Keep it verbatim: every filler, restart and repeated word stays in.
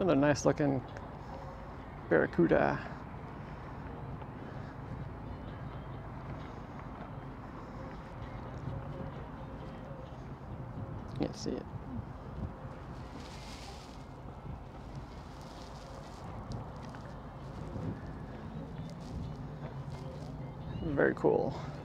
Another nice looking barracuda. Can't see it. Very cool.